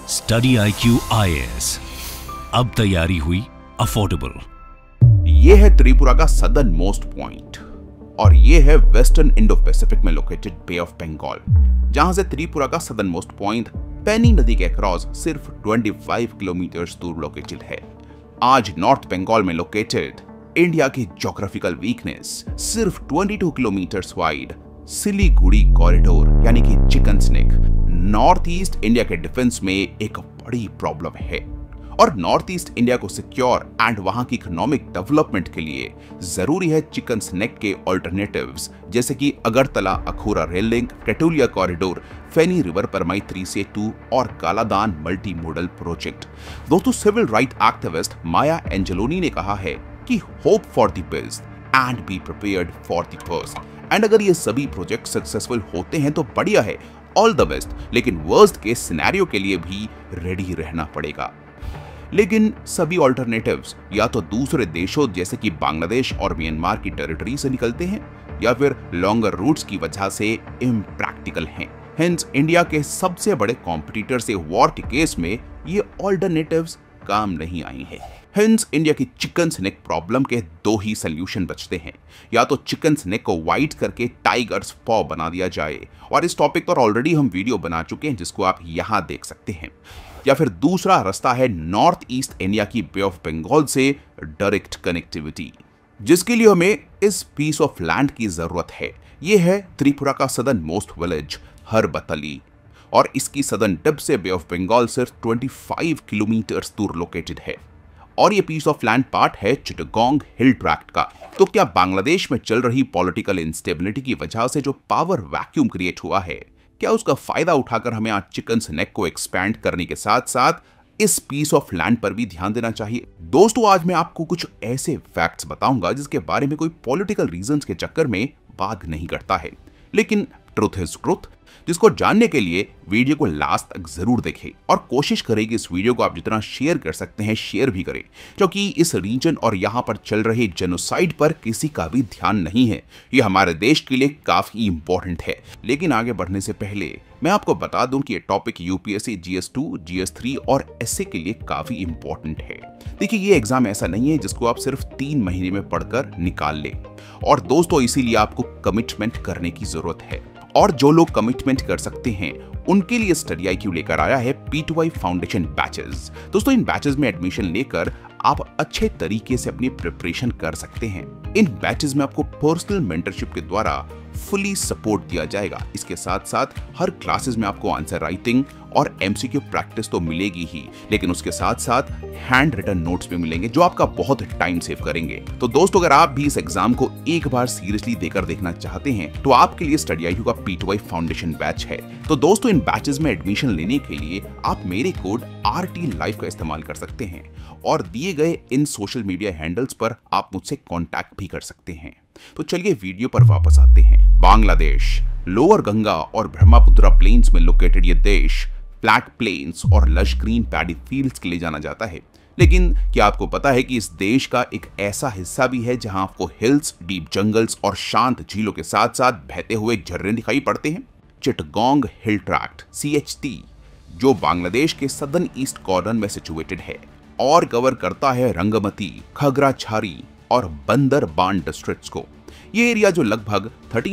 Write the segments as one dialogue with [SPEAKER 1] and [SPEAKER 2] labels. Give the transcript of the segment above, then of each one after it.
[SPEAKER 1] Study IQ IAS, अब तैयारी हुई अफोर्डेबल।
[SPEAKER 2] ये है त्रिपुरा का सदर्न मोस्ट पॉइंट और ये है वेस्टर्न इंडो पैसिफिक में लोकेटेड बे ऑफ बंगाल, जहां से त्रिपुरा का सदर्न मोस्ट पॉइंट पेनी नदी के अक्रॉस सिर्फ 25 किलोमीटर दूर लोकेटेड है। आज नॉर्थ बंगाल में लोकेटेड इंडिया की ज्योग्राफिकल वीकनेस सिर्फ 22 किलोमीटर वाइड सिलीगुड़ी कॉरिडोर यानी कि chicken snake north east India के डिफेंस में एक बड़ी प्रॉब्लम है और नॉर्थ ईस्ट इंडिया को सिक्योर एंड वहां की इकोनॉमिक डेवलपमेंट के लिए जरूरी है चिकन स्नेक के ऑल्टरनेटिव्स जैसे कि Agartala Akhaura rail link, Tetulia corridor, Feni river परमाई 3 सेतु और कालादान मल्टी मोडल प्रोजेक्ट। दोस्तों, civil right activist Maya Angelou ने कहा है कि hope for the best and be prepared for the worst. And अगर ये सभी प्रोजेक्ट सक्सेसफुल होते हैं तो बढ़िया है, ऑल द बेस्ट, लेकिन वर्स्ट केस सिनेरियो के लिए भी रेडी रहना पड़ेगा। लेकिन सभी ऑल्टरनेटिव्स या तो दूसरे देशों जैसे कि बांग्लादेश और म्यांमार की टेरिटरी से निकलते हैं या फिर लॉन्गर रूट्स की वजह से इम्प्रैक्टिकल हैं। हेंस इंडिया के सबसे बड़े कॉम्पिटिटर से वॉर के केस में ये ऑल्टरनेटिव्स काम नहीं आई है। हेंस इंडिया की चिकन स्नेक प्रॉब्लम के दो ही सोल्यूशन बचते हैं, या तो चिकन स्नेक को वाइट करके टाइगर्स पॉ बना दिया जाए, और इस टॉपिक पर ऑलरेडी हम वीडियो बना चुके हैं जिसको आप यहां देख सकते हैं, या फिर दूसरा रास्ता है नॉर्थ ईस्ट इंडिया की बे ऑफ बंगाल से डायरेक्ट कनेक्टिविटी, जिसके लिए हमें इस पीस ऑफ लैंड की जरूरत है। यह है त्रिपुरा का सदर्न मोस्ट विलेज हरबतली और इसकी सदर्न टिप से बे ऑफ बंगाल सिर्फ 25 किलोमीटर दूर लोकेटेड है और ये पीस ऑफ लैंड पार्ट है चिटगोंग हिल ट्रैक्ट का। तो क्या बांग्लादेश में चल रही पॉलिटिकल इंस्टेबिलिटी की वजह से जो पावर वैक्यूम क्रिएट हुआ है, क्या उसका फायदा उठाकर हमें आज चिकन स्नेक को एक्सपैंड करने के साथ साथ इस पीस ऑफ लैंड पर भी ध्यान देना चाहिए? दोस्तों, आज मैं आपको कुछ ऐसे फैक्ट्स बताऊंगा जिसके बारे में कोई पॉलिटिकल रीजंस के चक्कर में बात नहीं करता है, लेकिन ट्रुथ इज ट्रुथ, जिसको जानने के लिए वीडियो को लास्ट तक जरूर देखें और कोशिश करें कि इस वीडियो को आप जितना शेयर कर सकते हैं शेयर भी करें, क्योंकि इस रीजन और यहां पर चल रहे जेनोसाइड पर किसी का भी ध्यान नहीं है। ये हमारे देश के लिए काफी इंपॉर्टेंट है। लेकिन आगे बढ़ने से पहले मैं आपको बता दूं कि ये टॉपिक यूपीएससी GS2, GS3 और एसए के लिए काफी इंपॉर्टेंट है। देखिए, ये एग्जाम ऐसा नहीं है जिसको आप सिर्फ 3 महीने में पढ़कर निकाल ले, और दोस्तों इसीलिए आपको कमिटमेंट करने की जरूरत है। और जो लोग कमिटमेंट कर सकते हैं उनके लिए स्टडी IQ लेकर आया है P2I फाउंडेशन बैचेस। दोस्तों, इन बैचेस में एडमिशन लेकर आप अच्छे तरीके से अपनी प्रिपरेशन कर सकते हैं। इन बैचेस में आपको पर्सनल मेंटरशिप के द्वारा फुली सपोर्ट दिया जाएगा। इसके साथ साथ हर क्लासेस में आपको आंसर राइटिंग और MCQ प्रैक्टिस तो मिलेगी ही, लेकिन उसके साथ साथ हैंड रिटन नोट्स भी मिलेंगे जो आपका बहुत टाइम सेव करेंगे। तो दोस्तों, अगर आप भी इस एग्जाम को एक बार सीरियसली देकर देखना चाहते हैं तो आपके लिए स्टडी IQ का P2I फाउंडेशन बैच है। तो दोस्तों, इन बैचेस में एडमिशन लेने के लिए आप मेरे कोड RT Live का इस्तेमाल कर सकते हैं और दिए गए इन सोशल मीडिया हैंडल्स पर आप मुझसे कांटेक्ट भी कर सकते हैं। तो चलिए वीडियो पर वापस आते हैं। बांग्लादेश लोअर गंगा और ब्रह्मपुत्र प्लेन्स में लोकेटेड ये देश फ्लैट प्लेन्स और लश ग्रीन पैडी फील्ड्स के लिए जाना जाता है। लेकिन क्या आपको पता है कि इस देश का एक ऐसा हिस्सा भी है जहां आपको हिल्स, डीप जंगल्स और शांत झीलों के साथ साथ बहते हुए झरने दिखाई पड़ते हैं? चिटगोंग हिल ट्रैक्ट CHT, जो बांग्लादेश के सदर्न ईस्ट कॉर्नर में सिचुएटेड है और कवर करता है रंगमती, खगराछारी और बंदरबान डिस्ट्रिक्ट्स को। ये एरिया जो लगभग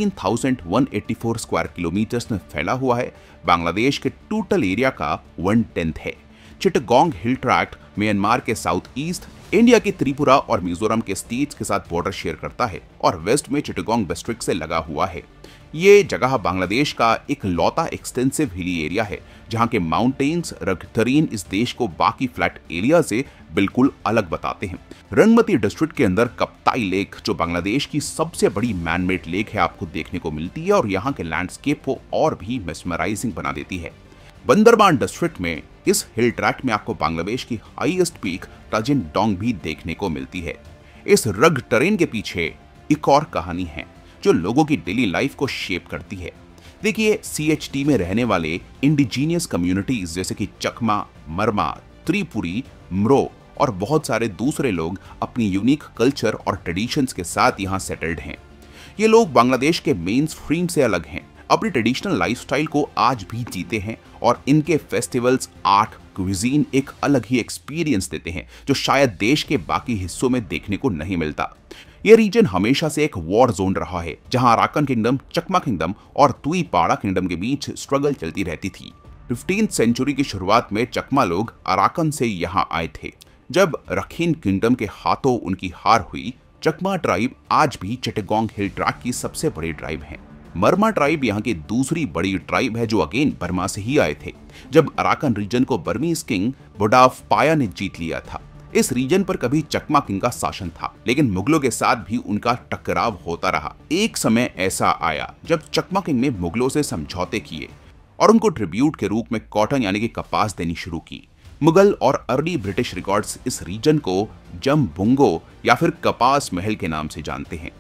[SPEAKER 2] 13,184 स्क्वायर किलोमीटर में फैला हुआ है, बांग्लादेश के टोटल एरिया का 1/10 है। चिटगोंग हिल ट्रैक्ट म्यांमार के साउथ ईस्ट, इंडिया के त्रिपुरा और मिजोरम के स्टेट्स के साथ बॉर्डर शेयर करता है और वेस्ट में चिटगोंग डिस्ट्रिक्ट से लगा हुआ है। ये जगह बांग्लादेश का एक लौता एक्सटेंसिव हिली एरिया है जहां के माउंटेन्स रग टरेन इस देश को बाकी फ्लैट एरिया से बिल्कुल अलग बताते हैं। रंगमती डिस्ट्रिक्ट के अंदर कप्ताई लेक, जो बांग्लादेश की सबसे बड़ी मैनमेड लेक है, आपको देखने को मिलती है और यहाँ के लैंडस्केप को और भी मेस्मराइजिंग बना देती है। बंदरबान डिस्ट्रिक्ट में इस हिल ट्रैक्ट में आपको बांग्लादेश की हाईएस्ट पीक तजिन डोंग भी देखने को मिलती है। इस रग टरेन के पीछे एक और कहानी है जो लोगों की डेली लाइफ को शेप करती है। देखिए, CHT में रहने वाले इंडिजीनियस कम्युनिटीज जैसे कि चकमा, मरमा, त्रिपुरी, म्रो और बहुत सारे दूसरे लोग अपनी यूनिक कल्चर और ट्रेडिशंस के साथ यहाँ सेटल्ड हैं। ये लोग बांग्लादेश के मेन स्ट्रीम से अलग हैं अपनी ट्रेडिशनल लाइफस्टाइल को आज भी जीते हैं और इनके फेस्टिवल्स, आर्ट, क्विजीन एक अलग ही एक्सपीरियंस देते हैं जो शायद देश के बाकी हिस्सों में देखने को नहीं मिलता। यह रीजन हमेशा से एक वॉर जोन रहा है जहां अराकन किंगडम, चकमा किंगडम और तुईपाड़ा किंगडम के बीच स्ट्रगल चलती रहती थी। 15th सेंचुरी की शुरुआत में चकमा लोग अराकन से यहां आए थे। जब रखीन किंगडम के हाथों उनकी हार हुई, चकमा ट्राइब आज भी चिटगोंग हिल ट्रैक की सबसे बड़ी ट्राइब है। मरमा ट्राइब यहाँ की दूसरी बड़ी ट्राइब है जो अगेन बर्मा से ही आए थे जब अराकन रीजन को बर्मीज किंग बोडाफ पाया ने जीत लिया था। इस रीजन पर कभी चकमा किंग का शासन था, लेकिन मुगलों के साथ भी उनका टकराव होता रहा। एक समय ऐसा आया जब चकमा किंग ने मुगलों से समझौते किए और उनको ट्रिब्यूट के रूप में कॉटन यानी कि कपास देनी शुरू की। मुगल और अर्ली ब्रिटिश रिकॉर्ड्स इस रीजन को जमबुंगो या फिर कपास महल के नाम से जानते हैं।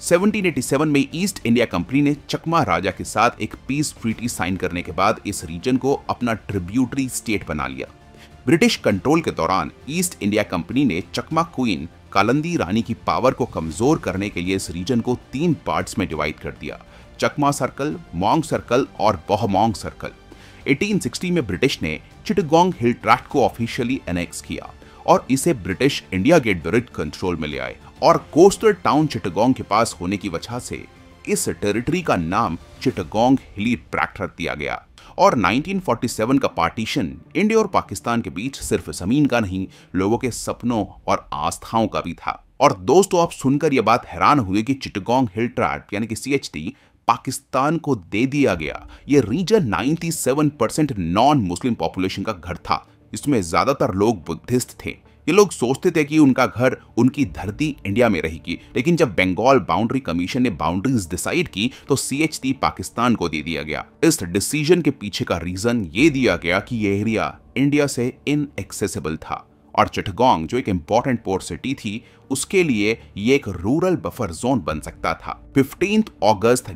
[SPEAKER 2] 1787 में ईस्ट इंडिया कंपनी ने चकमा राजा के साथ एक पीस ट्रीटी साइन करने के बाद इस रीजन को अपना ट्रिब्यूटरी स्टेट बना लिया। ब्रिटिश कंट्रोल के दौरान ईस्ट इंडिया कंपनी ने चकमा क्वीन कालंदी रानी की पावर को कमजोर करने के लिए इस रीजन को 3 पार्ट्स में डिवाइड कर दिया, चकमा सर्कल, मोंग सर्कल और बोहमोंग सर्कल। 1860 में ब्रिटिश ने चिटगोंग हिल ट्रैक्ट को ऑफिशियली एनेक्स किया और इसे British India get direct control में ले आए और कोस्टल टाउन चिटगोंग के पास होने की वजह से इस टेरिटरी का नाम चिटगोंग हिली ट्रैक्ट रख दिया गया। और 1947 का पार्टीशन इंडिया और पाकिस्तान के बीच सिर्फ जमीन का नहीं, लोगों के सपनों और आस्थाओं का भी था। और दोस्तों, आप सुनकर यह बात हैरान हुए कि चिटगोंग हिल ट्रैक्ट यानी कि CHT पाकिस्तान को दे दिया गया। यह रीजन 97% नॉन मुस्लिम पॉपुलेशन का घर था। इसमें ज्यादातर लोग बुद्धिस्ट थे। ये लोग सोचते थे कि उनका घर, उनकी धरती इंडिया में रहेगी, लेकिन जब बंगाल बाउंड्री कमीशन ने बाउंड्रीज डिसाइड की तो CHT पाकिस्तान को दे दिया गया। इस डिसीजन के पीछे का रीजन ये दिया गया कि ये एरिया इंडिया से इनएक्सेसिबल था और चिटगोंग जो एक इंपॉर्टेंट पोर्ट सिटी थी, उसके लिए ये एक रूरल बफर जोन बन सकता था। 15 अगस्त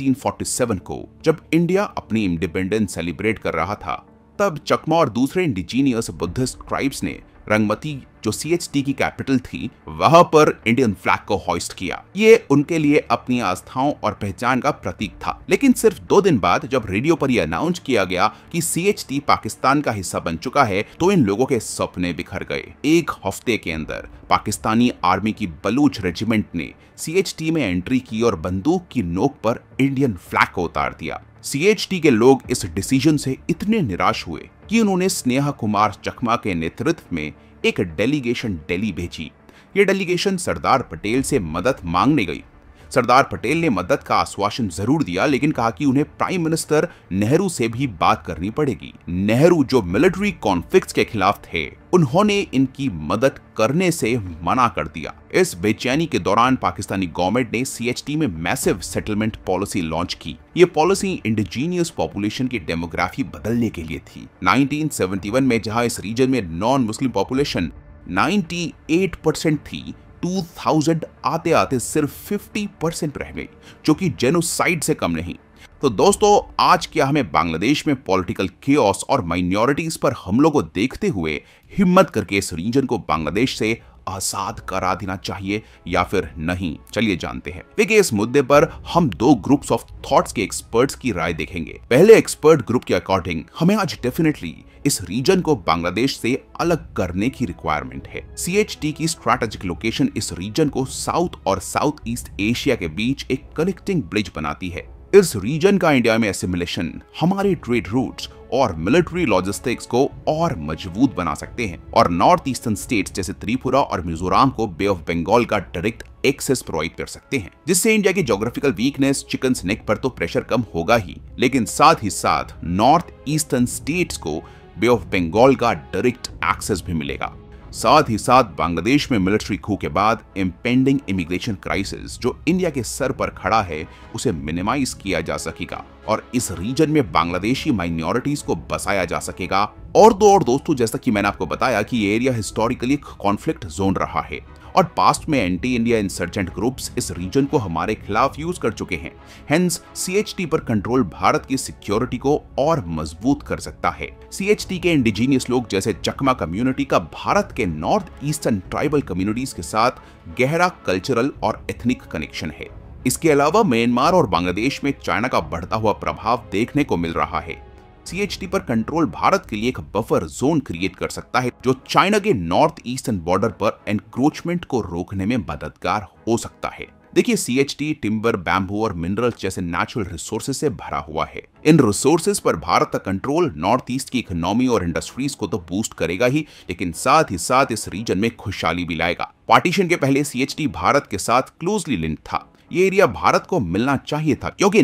[SPEAKER 2] 1947 को जब इंडिया अपनी इंडिपेंडेंस सेलिब्रेट कर रहा था, तब चकमा और दूसरे इंडिजीनियस बुद्धिस्ट ट्राइब्स ने रंगमती जो CHT की कैपिटल थी, वहां पर इंडियन फ्लैग को हॉइस्ट किया। ये उनके लिए अपनी आस्थाओं और पहचान का प्रतीक था। लेकिन सिर्फ 2 दिन बाद जब रेडियो पर यह अनाउंस किया गया कि CHT पाकिस्तान का हिस्सा बन चुका है, तो इन लोगों के सपने बिखर गए। एक हफ्ते के अंदर पाकिस्तानी आर्मी की बलूच रेजिमेंट ने CHT में एंट्री की और बंदूक की नोक पर इंडियन फ्लैग को उतार दिया। CHT के लोग इस डिसीजन से इतने निराश हुए कि उन्होंने स्नेहा कुमार चकमा के नेतृत्व में एक डेलीगेशन दिल्ली भेजी। ये डेलीगेशन सरदार पटेल से मदद मांगने गई। सरदार पटेल ने मदद का आश्वासन जरूर दिया, लेकिन कहा कि उन्हें प्राइम मिनिस्टर नेहरू से भी बात करनी पड़ेगी। नेहरू जो मिलिट्री कॉन्फ्लिक्ट्स के खिलाफ थे, उन्होंने इनकी मदद करने से मना कर दिया। इस बेचैनी के दौरान पाकिस्तानी गवर्नमेंट ने CHT में मैसिव सेटलमेंट पॉलिसी लॉन्च की। ये पॉलिसी इंडिजीनियस पॉपुलेशन की डेमोग्राफी बदलने के लिए थी। 1971 में जहां इस रीजन में नॉन मुस्लिम पॉपुलेशन 98% थी, 2000 आते आते सिर्फ 50% रह गई, जो कि जेनोसाइड से कम नहीं। तो दोस्तों, आज क्या हमें बांग्लादेश में पॉलिटिकल केओस और माइनॉरिटीज पर हमलों को देखते हुए हिम्मत करके इस रीजन को बांग्लादेश से आजाद करा देना चाहिए या फिर नहीं? चलिए जानते हैं। देखिए, इस मुद्दे पर हम 2 ग्रुप्स ऑफ थॉट्स के एक्सपर्ट्स की राय देखेंगे। पहले एक्सपर्ट ग्रुप के अकॉर्डिंग हमें आज डेफिनेटली इस रीजन को बांग्लादेश से अलग करने की रिक्वायरमेंट है। CHT की स्ट्रैटेजिक लोकेशन इस रीजन को साउथ और साउथ ईस्ट एशिया के बीच एक कनेक्टिंग ब्रिज बनाती है। इस रीजन का इंडिया में एसिमिलेशन हमारे ट्रेड रूट्स और मिलिट्री लॉजिस्टिक्स को और मजबूत बना सकते हैं और नॉर्थ ईस्टर्न स्टेट्स जैसे त्रिपुरा और मिजोरम को बे ऑफ बंगाल का डायरेक्ट एक्सेस प्रोवाइड कर सकते हैं, जिससे इंडिया की ज्योग्राफिकल वीकनेस, चिकन स्नेक पर तो प्रेशर कम होगा ही, लेकिन साथ ही साथ नॉर्थ ईस्टर्न स्टेट्स को बे ऑफ बंगाल का डायरेक्ट एक्सेस भी मिलेगा। साथ ही साथ बांग्लादेश में मिलिट्री coup के बाद इम्पेंडिंग इमिग्रेशन क्राइसिस जो इंडिया के सर पर खड़ा है, उसे मिनिमाइज किया जा सकेगा और इस रीजन में बांग्लादेशी माइनॉरिटीज को बसाया जा सकेगा। और दोस्तों, जैसा कि मैंने आपको बताया कि ये एरिया हिस्टोरिकली कॉन्फ्लिक्ट जोन रहा है और पास्ट में एंटी इंडिया इंसर्जेंट ग्रुप्स इस रीजन को हमारे खिलाफ यूज कर चुके हैं। हेंस CHT पर कंट्रोल भारत की सिक्योरिटी को और मजबूत कर सकता है। CHT के इंडिजीनियस लोग जैसे चकमा कम्युनिटी का भारत के नॉर्थ ईस्टर्न ट्राइबल कम्युनिटीज के साथ गहरा कल्चरल और एथनिक कनेक्शन है। इसके अलावा म्यांमार और बांग्लादेश में चाइना का बढ़ता हुआ प्रभाव देखने को मिल रहा है। CHT पर कंट्रोल भारत के लिए एक बफर जोन क्रिएट कर सकता है, जो चाइना के नॉर्थ ईस्टर्न बॉर्डर पर एनक्रोचमेंट को रोकने में मददगार हो सकता है। देखिए, CHT टिम्बर, बैम्बू और मिनरल जैसे नेचुरल रिसोर्सेज से भरा हुआ है। इन रिसोर्सेज पर भारत का कंट्रोल नॉर्थ ईस्ट की इकोनॉमी और इंडस्ट्रीज को तो बूस्ट करेगा ही, लेकिन साथ ही साथ इस रीजन में खुशहाली भी लाएगा। पार्टीशन के पहले CHT भारत के साथ क्लोजली लिंक्ड था। ये एरिया भारत को मिलना चाहिए था, क्योंकि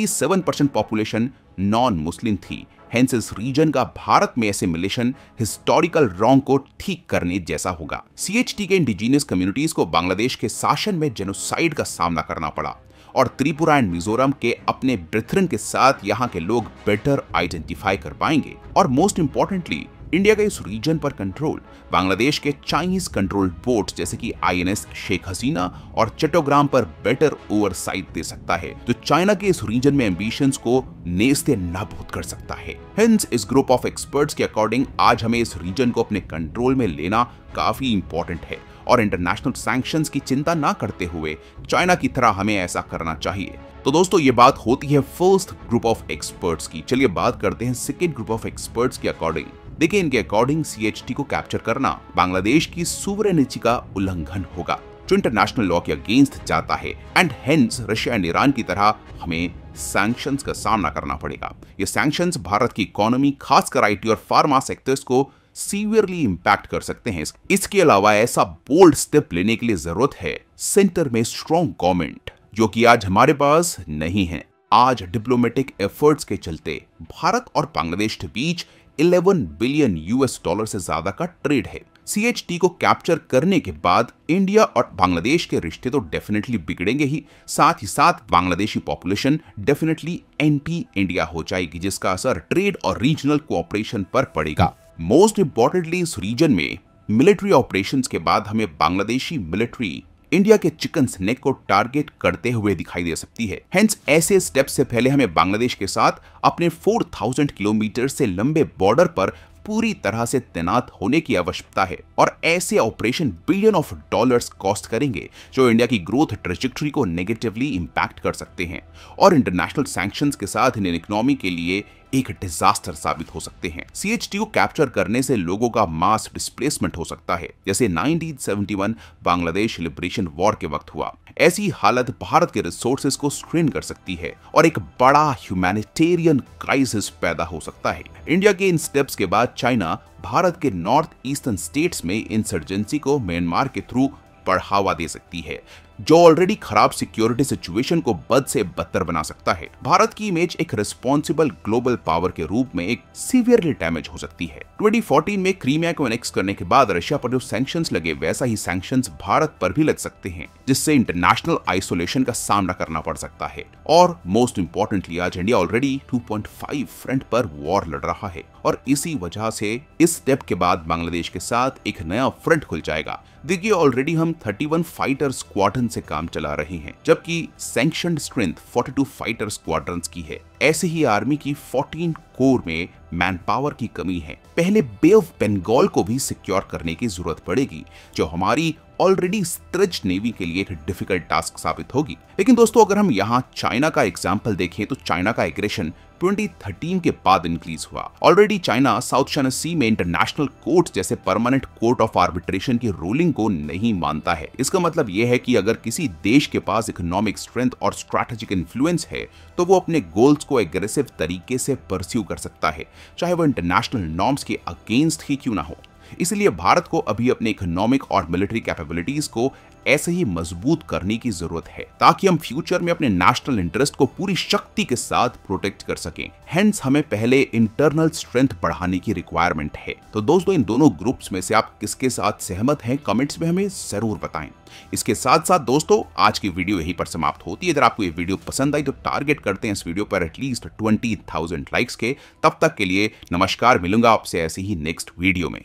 [SPEAKER 2] 97% पॉपुलेशन नॉन मुस्लिम थी। हेंस इस रीजन का भारत में एसिमिलेशन हिस्टोरिकल रॉन्ग को ठीक करने जैसा होगा। CHT के इंडिजिनियस कम्युनिटीज को बांग्लादेश के शासन में जेनोसाइड का सामना करना पड़ा, और त्रिपुरा एंड मिजोरम के अपने ब्रेथरन के साथ यहाँ के लोग बेटर आइडेंटिफाई कर पाएंगे। और मोस्ट इंपॉर्टेंटली, इंडिया का इस रीजन पर कंट्रोल बांग्लादेश के चाइनीज कंट्रोल बोट्स जैसे कि INS शेख हसीना और चट्टोग्राम पर बेटर ओवरसाइट दे सकता है, जो चाइना के इस रीजन में एम्बिशंस को नेस्ते नाबूद कर सकता है। हेंस इस ग्रुप ऑफ एक्सपर्ट्स के अकॉर्डिंग आज हमें इस रीजन को अपने कंट्रोल में लेना काफी इंपॉर्टेंट है, और इंटरनेशनल सैंक्शंस की चिंता ना करते हुए चाइना की तरह हमें ऐसा करना चाहिए। तो दोस्तों, ये बात होती है फर्स्ट ग्रुप ऑफ एक्सपर्ट्स की। चलिए बात करते हैं सेकेंड ग्रुप ऑफ एक्सपर्ट्स के अकॉर्डिंग। देखिए, इनके अकॉर्डिंग CHT को कैप्चर करना बांग्लादेश की सुवरेनिटी का उल्लंघन होगा, जो इंटरनेशनल लॉ के अगेंस्ट जाता है, and hence Russia and Iran की तरह हमें सैंक्शंस का सामना करना पड़ेगा। ये सैंक्शंस भारत की इकोनॉमी, खासकर IT और फार्मा सेक्टर्स को सीवियरली इंपैक्ट कर सकते हैं। इसके अलावा ऐसा बोल्ड स्टेप लेने के लिए जरूरत है सेंटर में स्ट्रॉन्ग गवर्नमेंट, जो कि आज हमारे पास नहीं है। आज डिप्लोमेटिक एफर्ट्स के चलते भारत और बांग्लादेश के बीच $11 बिलियन से ज्यादा का ट्रेड है। CHT को कैप्चर करने के बाद इंडिया और बांग्लादेश के रिश्ते तो डेफिनेटली बिगड़ेंगे ही, साथ Bangladeshi population definitely anti India हो जाएगी, जिसका असर ट्रेड और रीजनल कोऑपरेशन पर पड़ेगा। मोस्ट इंपॉर्टेंटली, इस रीजन में मिलिट्री ऑपरेशंस के बाद हमें बांग्लादेशी मिलिट्री इंडिया के चिकन स्नेक को टारगेट करते हुए दिखाई दे सकती है। हेंस ऐसे स्टेप्स से पहले हमें बांग्लादेश के साथ अपने 4000 किलोमीटर से लंबे बॉर्डर पर पूरी तरह से तैनात होने की आवश्यकता है, और ऐसे ऑपरेशन $बिलियन कॉस्ट करेंगे, जो इंडिया की ग्रोथ ट्रेजेक्टरी को नेगेटिवली इंपैक्ट कर सकते हैं, और इंटरनेशनल सैंक्शंस के साथ इंडियन इकोनॉमी के लिए एक डिजास्टर साबित हो सकते हैं। CHT को कैप्चर करने से लोगों का मास डिस्प्लेसमेंट हो सकता है, जैसे 1971 बांग्लादेश लिबरेशन वॉर के वक्त हुआ। ऐसी हालत भारत के रिसोर्सेज को स्ट्रेन कर सकती है, और एक बड़ा ह्यूमैनिटेरियन क्राइसिस पैदा हो सकता है। इंडिया के इन स्टेप्स के बाद चाइना भारत के नॉर्थ ईस्टर्न स्टेट्स में इंसर्जेंसी को म्यांमार के थ्रू बढ़ावा दे सकती है, जो ऑलरेडी खराब सिक्योरिटी सिचुएशन को बद से बदतर बना सकता है। भारत की इमेज एक रिस्पॉन्सिबल ग्लोबल पावर के रूप में एक सीवियरली डैमेज हो सकती है। 2014 में क्रीमिया को एनेक्स करने के बाद रशिया पर जो सैंक्शंस लगे, वैसा ही सैंक्शंस भारत पर भी लग सकते हैं, जिससे इंटरनेशनल आइसोलेशन का सामना करना पड़ सकता है। और मोस्ट इंपॉर्टेंटली, आज इंडिया ऑलरेडी 2.5 फ्रंट पर वॉर लड़ रहा है, और इसी वजह से इस स्टेप के बाद बांग्लादेश के साथ एक नया फ्रंट खुल जाएगा। देखिए, ऑलरेडी हम 31 फाइटर स्क्वाड्रन से काम चला रहे हैं, जबकि सैंक्शनड स्ट्रेंथ 42 फाइटर स्क्वाड्रन्स की है। ऐसे ही आर्मी की 14 कोर में मैन पावर की कमी है। पहले बे ऑफ बंगाल को भी सिक्योर करने की जरूरत पड़ेगी, जो हमारी ऑलरेडी स्ट्रेच नेवी के लिए एक डिफिकल्ट टास्क साबित होगी। लेकिन दोस्तों, अगर हम यहाँ चाइना का एग्जाम्पल देखें, तो चाइना का एग्रेशन 2013 के बाद इंक्रीज हुआ। Already China South China Sea में इंटरनेशनल कोर्ट जैसे परमानेंट कोर्ट ऑफ आर्बिट्रेशन की रूलिंग को नहीं मानता है। इसका मतलब यह है कि अगर किसी देश के पास इकोनॉमिक स्ट्रेंथ और स्ट्रैटेजिक इन्फ्लुएंस है, तो वो अपने गोल्स को एग्रेसिव तरीके से परस्यू कर सकता है, चाहे वो इंटरनेशनल नॉर्म्स के अगेंस्ट ही क्यों ना हो। इसलिए भारत को अभी अपने इकोनॉमिक और मिलिट्री कैपेबिलिटीज को ऐसे ही मजबूत करने की जरूरत है, ताकि हम फ्यूचर में अपने नेशनल इंटरेस्ट को पूरी शक्ति के साथ प्रोटेक्ट कर सकें। हेंस हमें पहले इंटरनल स्ट्रेंथ बढ़ाने की रिक्वायरमेंट है। तो दोस्तों, इन दोनों ग्रुप्स में से आप किसके साथ सहमत हैं, कमेंट्स में हमें जरूर बताएं। इसके साथ साथ दोस्तों, आज की वीडियो यहीं पर समाप्त होती है। अगर आपको ये वीडियो पसंद आई तो टारगेट करते हैं इस वीडियो पर एटलीस्ट 20,000 लाइक्स के। तब तक के लिए नमस्कार, मिलूंगा आपसे ऐसे ही नेक्स्ट वीडियो में।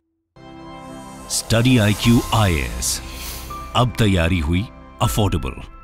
[SPEAKER 1] स्टडी IQ IAS अब तैयारी हुई अफोर्डेबल।